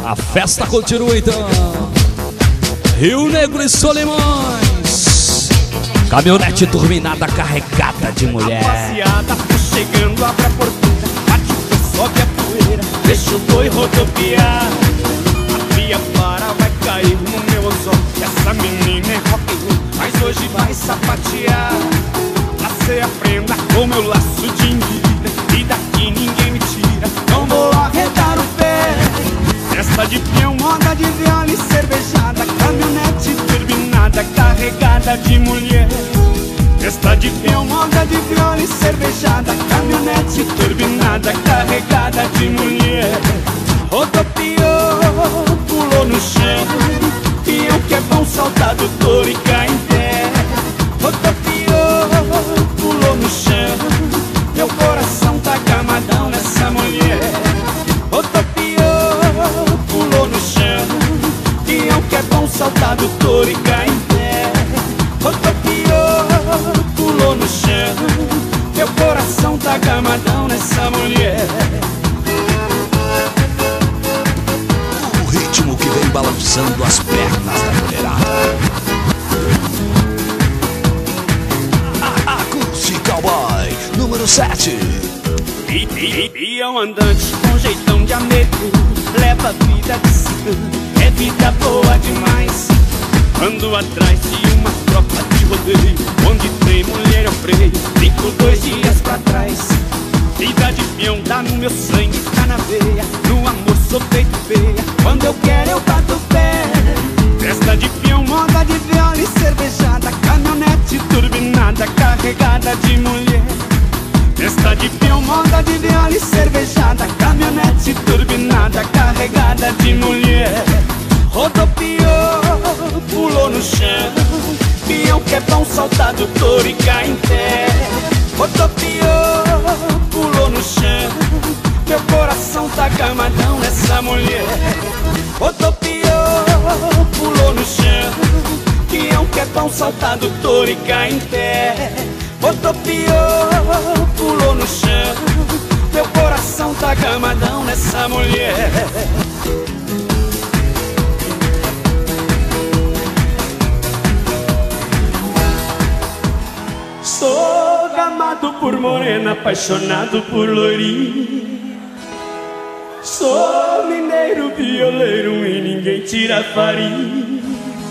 A festa continua então. Rio Negro e Solimões. Caminhonete turbinada carregada de mulher. Rapaziada, tô chegando, abre a porteira, bate o pé, sobe a poeira, deixa o boi rodopiar. A pia para, vai cair no meu anzol. Essa menina é rock and roll, mas hoje vai sapatear. Lacei a prenda com meu laço de enguida, e daqui ninguém me tira, não vou arredar o pé. Festa de peão, moda de viola e cervejada, caminhonete turbinada carregada de mulher. Festa de peão, moda de viola e cervejada, caminhonete turbinada carregada de mulher. Rodopiou, pulou no chão, peão que é bom saltar do touro e cai em pé. Rodopiou, pulou no chão, meu coração tá camadão nessa mulher. Rodopiou, pulou no chão, peão que é bom saltar do touro e cai em pé. Rodopiou, pulou no chão, meu coração tá camadão nessa mulher. O ritmo que vem balançando as pernas da mulherada. Acústica Cowboy, número 7. Peão andante com jeitão de ameaço, leva a vida de cigano, é vida boa demais. Ando atrás de uma tropa de rodeio, onde tem mulher eu freio, fico 2 dias pra trás. Vida de peão tá no meu sangue, tá na veia, no amor sou feito feia, quando eu quero eu bato o pé. Festa de peão, moda de viola e cervejada, caminhonete turbinada carregada de mulher. Festa de peão, moda de viola e cervejada, caminhonete turbinada carregada de mulher. Rodopiou, pulou no chão, peão que é bom saltar do touro e cai em pé. Rodopiou, pulou no chão, meu coração tá camadão nessa mulher. Rodopiou, pulou no chão, peão que é bom saltar do touro e cai em pé. Rodopiou, pulou no chão, meu coração tá camadão nessa mulher. Sou gamado por morena, apaixonado por loirinho. Sou mineiro, violeiro e ninguém tira farinha.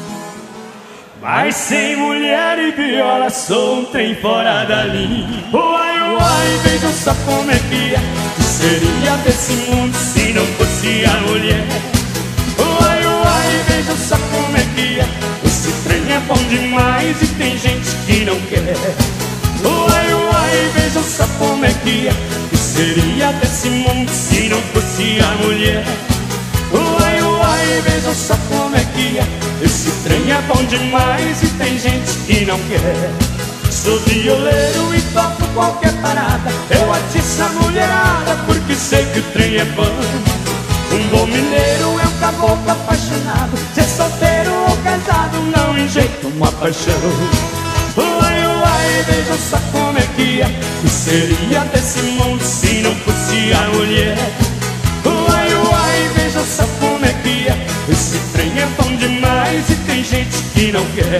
Mas sem mulher e viola sou um trem fora da linha. Uai, uai, vejam só como é que é, que seria desse mundo se não fosse a mulher. Uai, uai, vejam só como é que é, esse trem é bom demais e tem gente que não quer. Uai, uai, vejam só como é que é, que seria desse mundo se não fosse a mulher. Uai, uai, vejam só como é que é, esse trem é bom demais e tem gente que não quer. Sou violeiro e toco qualquer parada, eu atiço a mulherada porque sei que o trem é bom. Um bom mineiro é um caboclo apaixonado, ser solteiro ou casado não enjeita uma paixão. Uai, uai, vejam só como é que é, que seria desse mundo se não fosse a mulher. Uai, uai, vejam só como é que é, esse trem é bom demais e tem gente que não quer.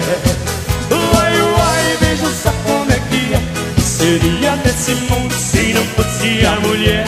Uai, uai, vejam só como é que é, que seria desse mundo se não fosse a mulher.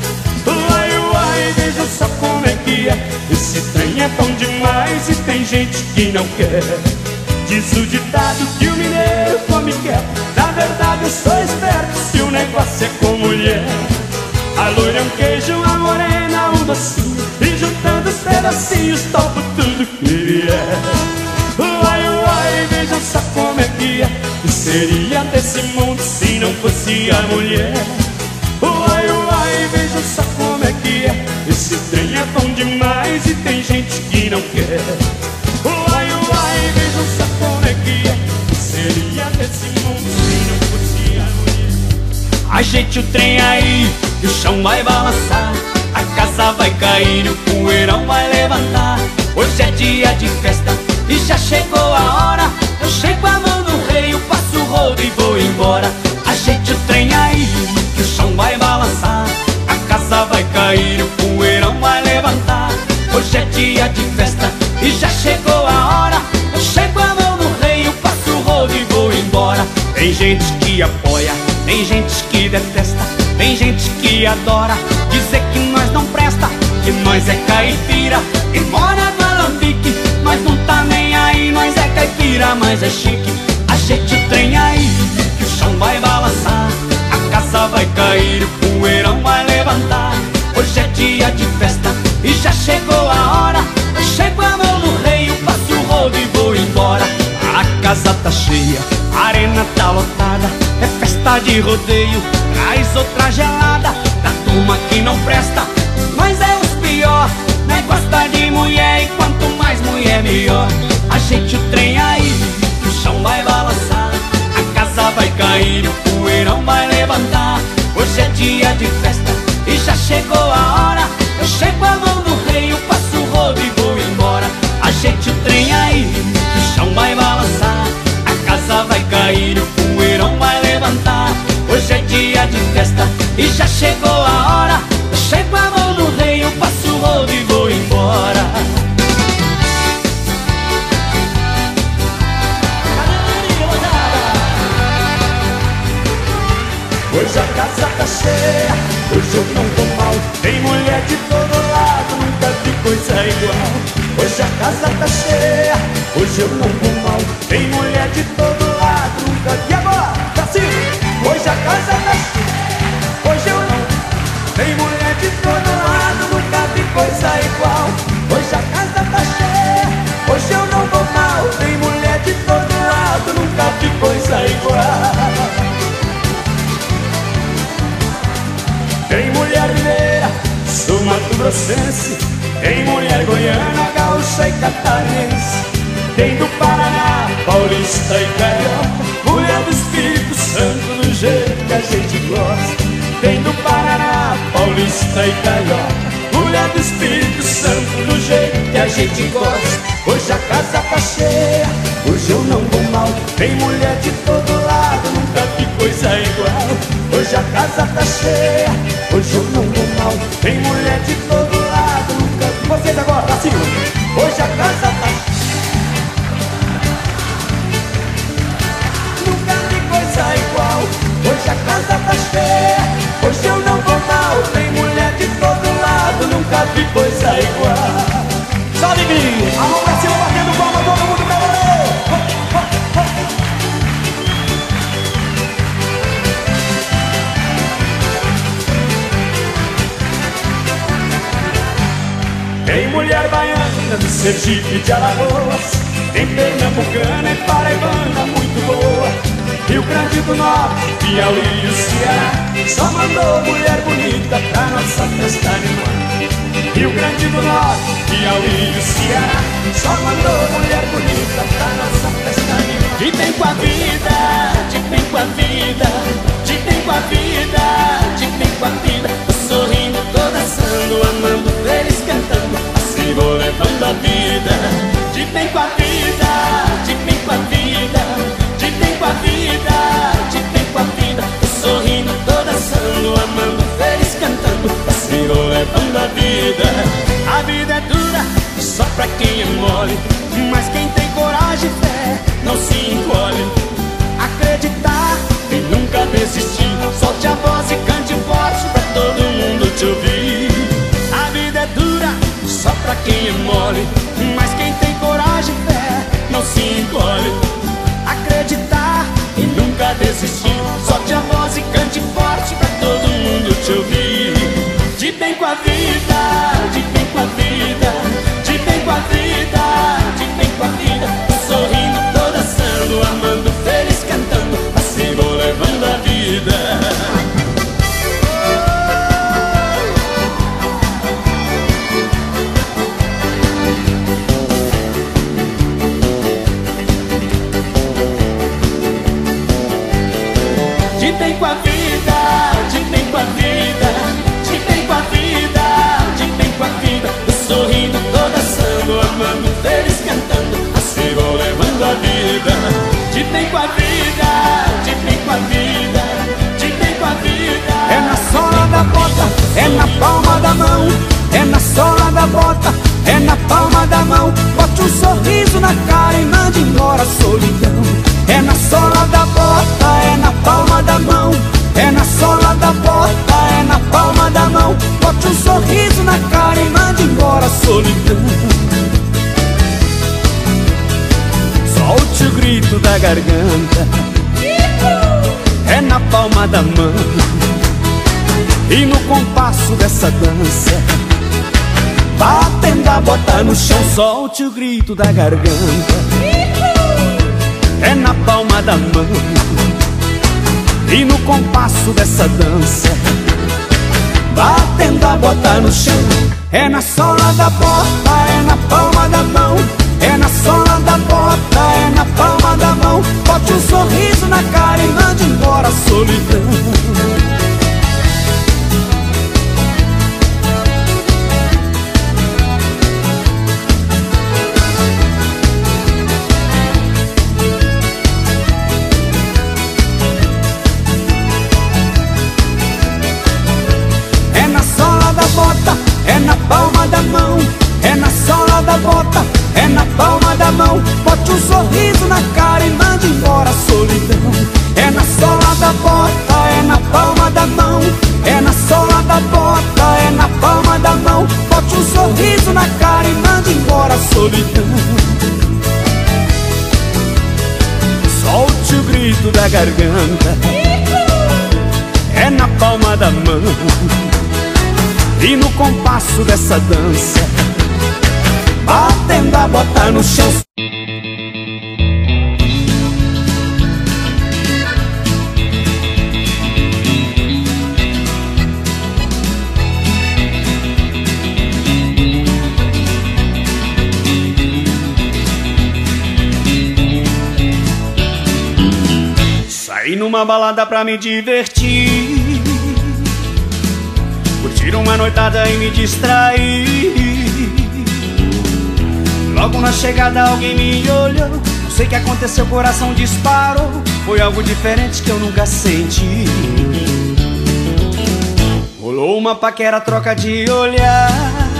Uai, uai, vejam só como é que é, esse trem é bom demais e tem gente que não quer. Diz o ditado que o mineiro come quieto, na verdade eu sou esperto se o negócio é com mulher. A loira é um queijo, a morena um docinho, e juntando os pedacinhos topo tudo que vier. Uai, uai, vejam só como é que é, que seria desse mundo se não fosse a mulher. Uai, uai, vejam só como é que é, esse trem é bom demais e tem gente que não quer. Uai, uai, vejam só como é que é, que seria desse mundo se não fosse a mulher. Ajeite o trem aí, que o chão vai balançar, a casa vai cair e o poeirão vai levantar. Hoje é dia de festa e já chegou a hora, eu chego a mão no rei, eu passo o rodo e vou embora. Ajeite o trem aí, que o chão vai balançar, a casa vai cair e o poeirão vai levantar. Hoje é Tem gente que apoia, tem gente que detesta, tem gente que adora dizer que nós não presta, que nós é caipira e mora no alambique. Nós não tá nem aí, nós é caipira, mas é chique. Ajeite o trem aí, que o chão vai balançar, a casa vai cair, o poeirão vai levantar. Hoje é dia de festa e já chegou a hora. Eu chego a mão no rei, eu passo o rodo e vou embora. A casa tá cheia, a arena tá lotada, é festa de rodeio, traz outra gelada. Da turma que não presta, mas é os pior, né? Gosta de mulher e quanto mais mulher melhor. Ajeite o trem aí, que o chão vai balançar, a casa vai cair, o poeirão vai levantar. Hoje é dia de festa e já chegou a hora. Eu chego a mão no rei, eu passo o rodo e vou embora. Ajeite o trem aí, que o chão vai balançar, a casa vai cair, o poeirão vai levantar. Hoje é dia de festa e já chegou a hora. Eu chego a mão no rei, eu passo o rodo e vou embora. Hoje a casa tá cheia, hoje eu não tô mal. Tem mulher de todo lado, nunca vi coisa igual. Hoje a casa tá cheia, hoje eu não tô mal. Tem mulher de todo lado, nunca vi. E agora, pra cima! Hoje a casa tá cheia, hoje eu não. Tem mulher de todo lado, nunca vi coisa igual. Hoje a casa tá cheia, hoje eu não vou mal. Tem mulher de todo lado, nunca vi coisa igual. Tem mulher mineira, sou mato-grossense. Tem mulher goiana, gaúcha e catarinense. Tem do Paraná, paulista e carioca, mulher do Espírito Santo do jeito que a gente gosta. Tem do Paraná, paulista e carioca, mulher do Espírito Santo do jeito que a gente gosta. Hoje a casa tá cheia, hoje eu não vou mal. Tem mulher de todo lado, nunca vi coisa igual. Hoje a casa tá cheia, hoje eu não vou mal. Tem mulher de todo lado, nunca vi. Vocês agora, pra cima. Hoje a casa tá cheia, nunca vi coisa igual. Hoje a casa tá cheia, hoje eu não vou mal. Tem mulher de todo lado, nunca vi coisa igual. Só alegria, a mão pra cima, batendo palma, todo mundo pra valer. Tem mulher baiana do Sergipe de Alagoas, tem pernambucana e paraibana muito boa. Rio Grande do Norte, Piauí e o Ceará, só mandou mulher bonita pra nossa festa animar. Rio Grande do Norte, Piauí e o Ceará, só mandou mulher bonita pra nossa festa animar. De bem com a vida, de bem com a vida, de bem com a vida, de bem com a vida. Tô sorrindo, tô dançando, amando, feliz cantando, assim vou levando a vida. De bem com a vida, de bem com a vida, de bem com a vida, de bem com a vida. Tô sorrindo, tô dançando, amando, feliz cantando, assim vou levando a vida. A vida é dura, só pra quem é mole, mas quem tem coragem e fé não se encolhe. Acreditar e nunca desistir, solte a voz e cante forte pra todo mundo te ouvir. A vida é dura, só pra quem é mole, mas quem tem coragem e fé não se encolhe. Acreditar e nunca desistir, solte a voz e cante forte pra todo mundo te ouvir. De bem com a vida, de bem com a vida, de bem com a vida, de bem com a vida. Tô sorrindo, tô dançando, amando, feliz cantando, assim vou levando a vida. De bem com a vida, de bem com a vida, de bem com a vida, de bem com a vida. Tô sorrindo, tô dançando, amando, feliz cantando, assim vou levando a vida. De bem com a vida, de bem com a vida, de bem com a vida. É na sola da bota, é na palma da mão, é na sola da bota, é na palma da mão. Bote um sorriso na cara e mande embora a solidão. É na sola da bota, compasso dessa dança, batendo a bota no chão, solte o grito da garganta. É na palma da mão e no compasso dessa dança, batendo a bota no chão. É na sola da bota, é na palma da mão. É na sola da bota, é na palma da mão. Bote um sorriso na cara e mande embora a solidão. É na sola da bota, é na palma da mão. É na sola da bota, é na palma da mão. Bote um sorriso na cara e mande embora a solidão. É na sola da bota, é na palma da mão. É na sola da bota, é na palma da mão. Bote um sorriso na cara e mande embora a solidão. Solte o grito da garganta, é na palma da mão e no compasso dessa dança, batendo a bota no chão. Saí numa balada pra me divertir, curtir uma noitada e me distrair. Logo na chegada alguém me olhou, não sei o que aconteceu, o coração disparou. Foi algo diferente que eu nunca senti. Rolou uma paquera, troca de olhar,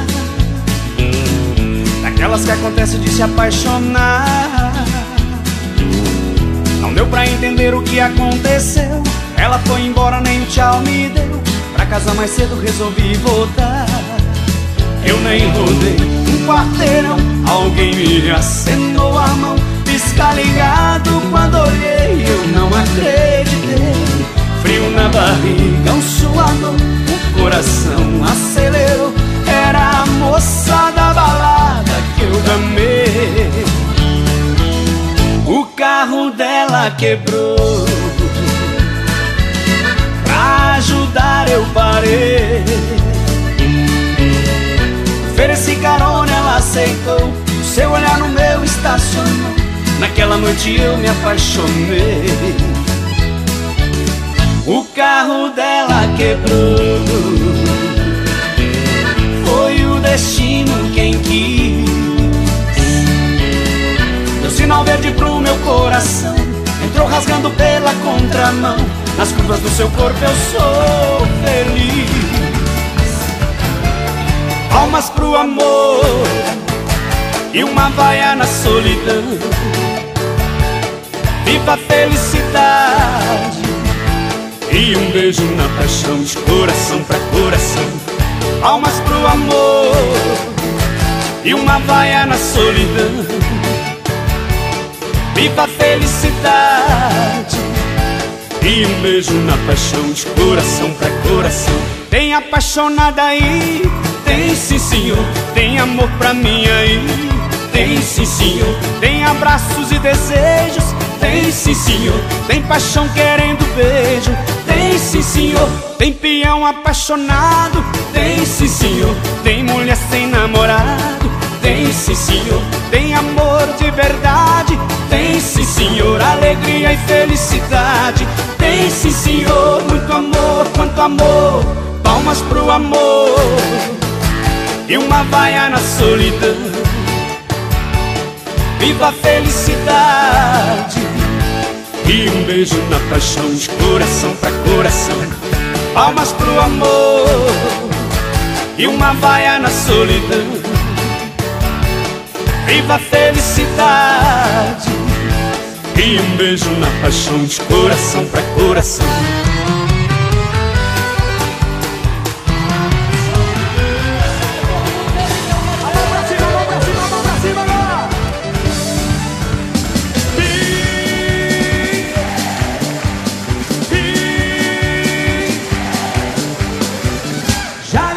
daquelas que acontece de se apaixonar. Não deu pra entender o que aconteceu, ela foi embora, nem um tchau me deu. Pra casa mais cedo resolvi voltar. Eu nem rodei um quarteirão, alguém me acenou a mão. Pisca ligado, quando olhei eu não acreditei. Frio na barriga, um suador, o coração acelerou. Era a moça da balada que eu amei. O carro dela quebrou, pra ajudar eu parei. Ofereci carona, ela aceitou, o seu olhar no meu estacionou. Naquela noite eu me apaixonei. O carro dela quebrou, foi o destino quem quis. Deu sinal verde pro meu coração, entrou rasgando pela contramão. Nas curvas do seu corpo eu sou feliz. Palmas pro amor e uma vaia na solidão. Viva a felicidade e um beijo na paixão, de coração pra coração. Palmas pro amor e uma vaia na solidão. Viva a felicidade e um beijo na paixão, de coração pra coração. Tem apaixonada aí? Tem sim senhor. Tem amor pra mim aí? Tem sim senhor. Tem abraços e desejos? Tem sim senhor. Tem paixão querendo beijo? Tem sim senhor. Tem peão apaixonado? Tem sim senhor. Tem mulher sem namorado? Tem sim senhor. Tem amor de verdade? Tem sim senhor. Alegria e felicidade? Tem sim senhor. Muito amor, quanto amor. Palmas pro amor e uma vaia na solidão. Viva a felicidade e um beijo na paixão, de coração pra coração. Palmas pro amor e uma vaia na solidão. Viva a felicidade e um beijo na paixão, de coração pra coração. Já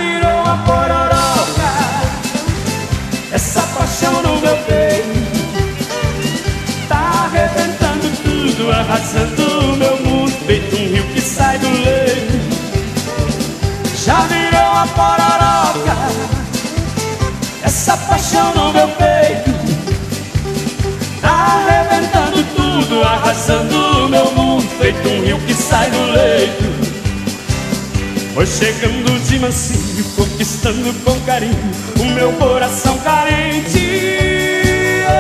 arrasando meu mundo, feito um rio que sai do leito. Já virou a pororoca essa paixão no meu peito. Tá arrebentando tudo, arrasando meu mundo, feito um rio que sai do leito. Foi chegando de mansinho, conquistando com carinho o meu coração carente.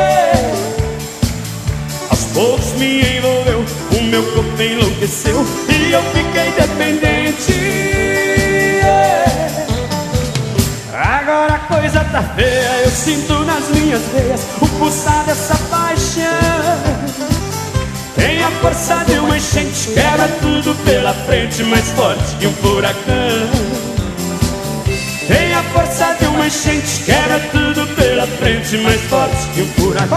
Aos poucos me envolveu, o meu corpo enlouqueceu e eu fiquei dependente. Agora a coisa tá feia, eu sinto nas minhas veias o pulsar dessa paixão. Tem a força de uma enchente, quebra tudo pela frente, mais forte que um furacão. Tem a força de uma enchente, quebra tudo pela frente, mais forte que um furacão.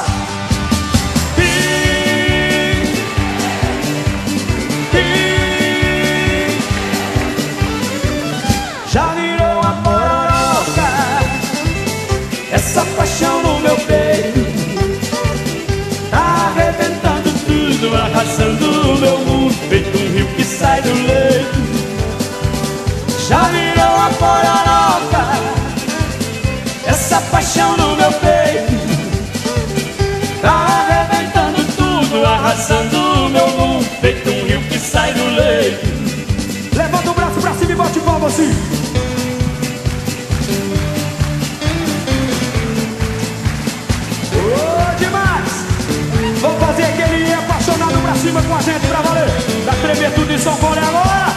Já virou a pororoca essa paixão no meu peito. Tá arrebentando tudo, arrasando meu mundo, feito um rio que sai do leito. Já virou a pororoca essa paixão no meu peito. Tá arrebentando tudo, arrasando meu mundo, feito um rio que sai do leito. Levanta o braço pra cima e bote palma assim. Vamos fazer aquele apaixonado pra cima com a gente pra valer. Vai tremer tudo em São Paulo agora.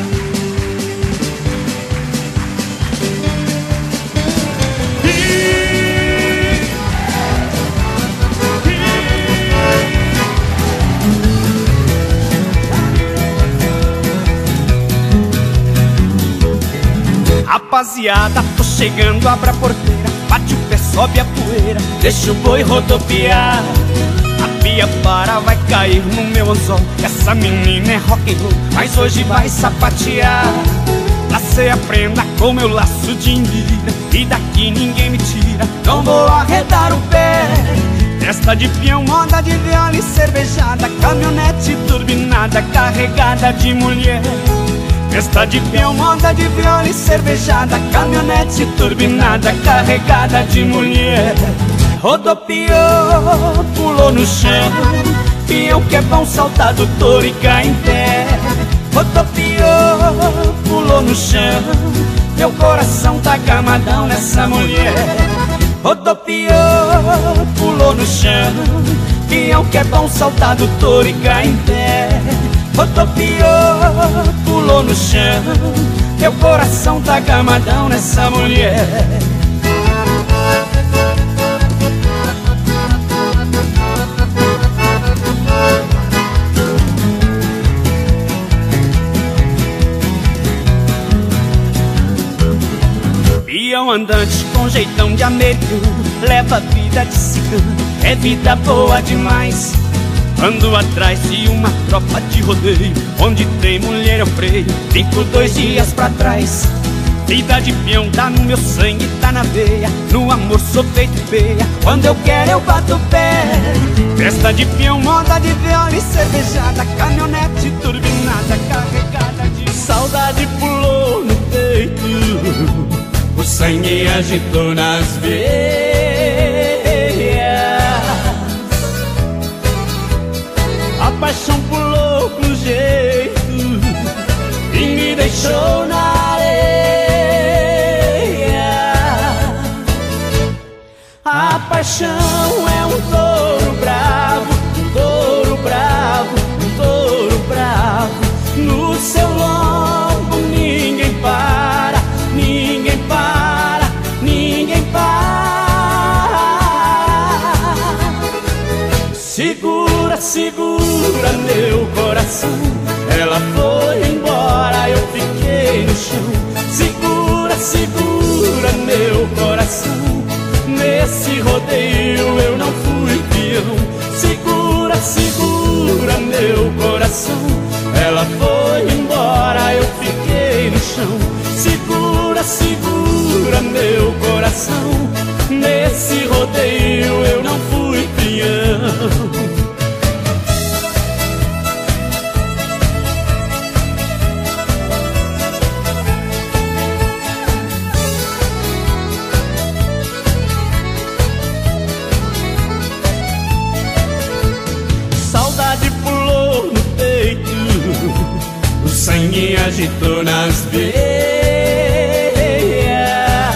Rapaziada, tô chegando, abra a porteira, bate o pé, sobe a poeira, deixa o boi rodopiar. A pia para, vai cair no meu anzol. Essa menina é rock and roll, mas hoje vai sapatear. Lacei a prenda com meu laço de indira, e daqui ninguém me tira, não vou arredar o pé. Festa de peão, moda de viola e cervejada, caminhonete turbinada, carregada de mulher. Festa de peão, moda de viola e cervejada, caminhonete turbinada, carregada de mulher. Rodopiou, pulou no chão, peão que é bom saltar do touro e cai em pé. Rodopiou, pulou no chão, meu coração tá gamadão nessa mulher. Rodopiou, pulou no chão, peão que é bom saltar do touro e cai em pé. Rodopiou, pulou no chão, meu coração tá gamadão nessa mulher. Peão andante com jeitão de americano, leva vida de cigano, é vida boa demais. Ando atrás de uma tropa de rodeio, onde tem mulher eu freio, fico 2 dias pra trás. Vida de peão tá no meu sangue, tá na veia, no amor sou feito feia, quando eu quero eu bato o pé. Festa de peão, moda de viola e cervejada, caminhonete turbinada, carregada de... Saudade pulou no peito, o sangue agitou nas veias. A paixão pulou com jeito e me deixou na areia. A paixão é um touro bravo, um touro bravo, um touro bravo. No seu lombo ninguém para, ninguém para, ninguém para. Segura, segura meu coração, ela foi embora, eu fiquei no chão. Segura, segura meu coração, nesse rodeio eu não fui peão. Segura, segura meu coração, ela foi embora, eu fiquei no chão. Segura, segura meu coração, nesse rodeio eu não fui peão. sangue agitou nas veias.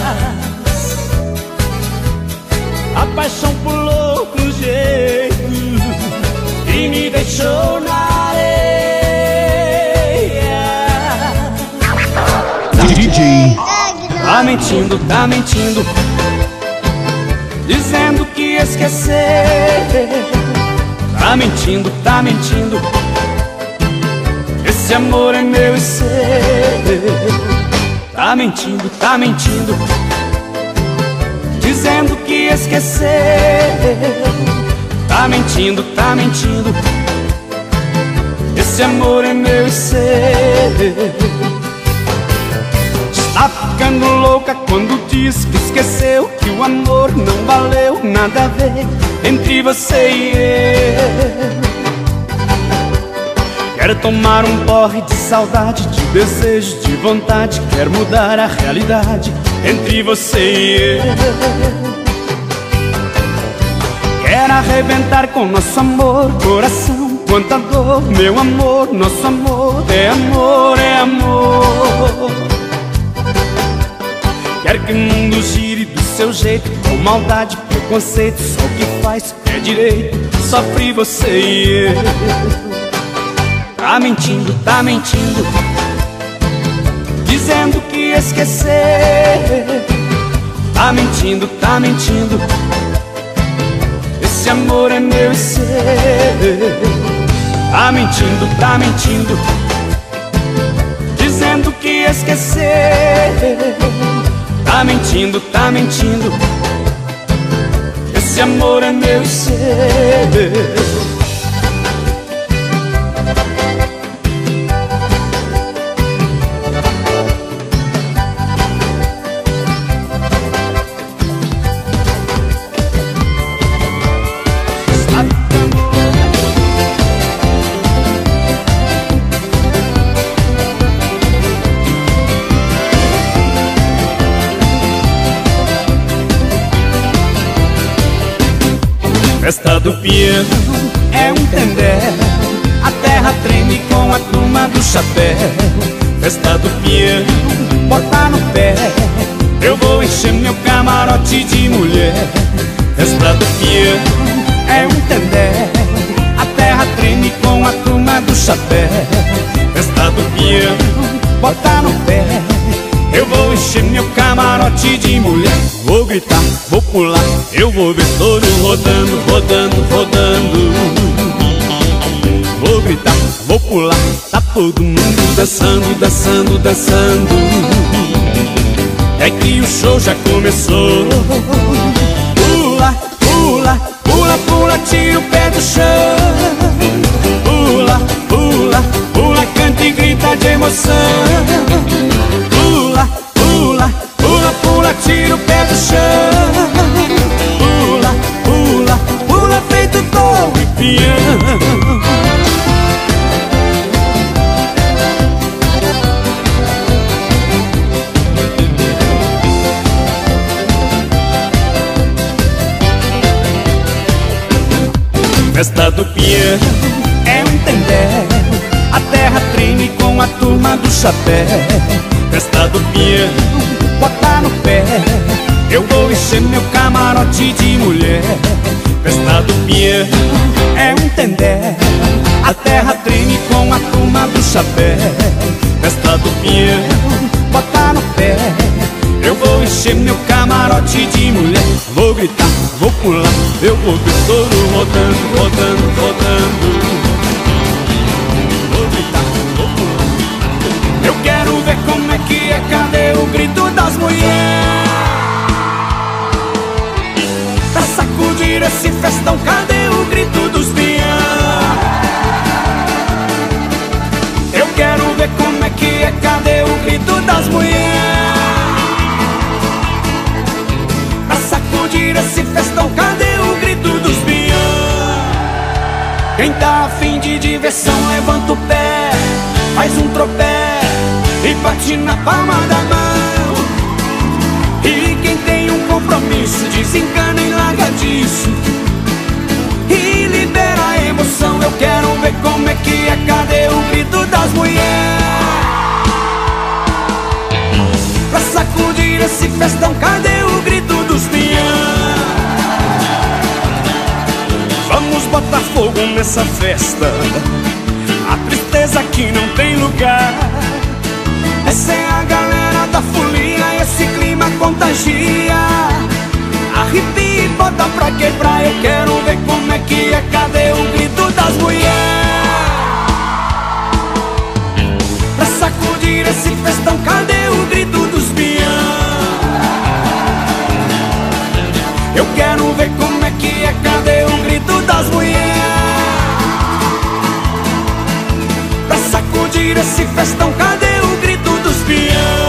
A paixão pulou com jeito e me deixou na areia. DJ Tá mentindo, dizendo que esquecer. Tá mentindo, esse amor é meu e seu. Tá mentindo, dizendo que esquecer. Tá mentindo, esse amor é meu e seu. Tá ficando louca quando diz que esqueceu, que o amor não valeu nada a ver entre você e eu. Quero tomar um porre de saudade, de desejo, de vontade. Quero mudar a realidade entre você e eu. Quero arrebentar com nosso amor, coração, quanta dor. Meu amor, nosso amor é amor, é amor. Quero que o mundo gire do seu jeito, com maldade, preconceito. Só o que faz é direito, sofre você e eu. Tá mentindo, dizendo que esquecer. Tá mentindo, esse amor é meu e seu. Tá mentindo, dizendo que esquecer. Tá mentindo, esse amor é meu e seu. Festa do peão é um tendel, a terra treme com a turma do chapéu. Festa do peão, bota no pé, eu vou encher meu camarote de mulher. Festa do peão é um tendel, a terra treme com a turma do chapéu. Festa do peão, bota no pé, eu vou encher meu camarote de mulher. Vou gritar, vou pular, eu vou ver todo rodando, rodando, rodando. Vou gritar, vou pular, tá todo mundo dançando, dançando, dançando. É que o show já começou. Pula, pula, pula, pula, tira o pé do chão. Pula, pula, pula, canta e grita de emoção. Pula, pula, pula, pula, tira o pé do chão. Pula, pula, pula, feito tom e pião. Festa do peão é um tendel, a terra treme com a turma do chapéu. Festa do peão, bota no pé, eu vou encher meu camarote de mulher. Festa do peão é um tendel, a terra treme com a turma do chapéu. Festa do peão, bota no pé, eu vou encher meu camarote de mulher. Vou gritar, vou pular, eu vou ver todo rodando, rodando, rodando. Vou gritar, vou pular, eu quero ver como é que é. Cadê o grito das mulheres? Pra sacudir esse festão, cadê o grito dos peão? Eu quero ver como é que é. Cadê o grito das mulheres? Esse festão, cadê o grito dos peão? Quem tá afim de diversão, levanta o pé, faz um tropé e bate na palma da mão. E quem tem um compromisso, desencana e larga disso e libera a emoção. Eu quero ver como é que é. Cadê o grito das mulheres? festão, cadê o grito dos peão? Vamos botar fogo nessa festa, a tristeza aqui não tem lugar. Essa é a galera da folia, esse clima contagia. Arrepia e bota pra quebrar, eu quero ver como é que é. Cadê o grito das mulheres? Pra sacudir esse festão, cadê o grito dos peão? Eu quero ver como é que é. Cadê o grito das mulheres? Pra sacudir esse festão, cadê o grito dos peão?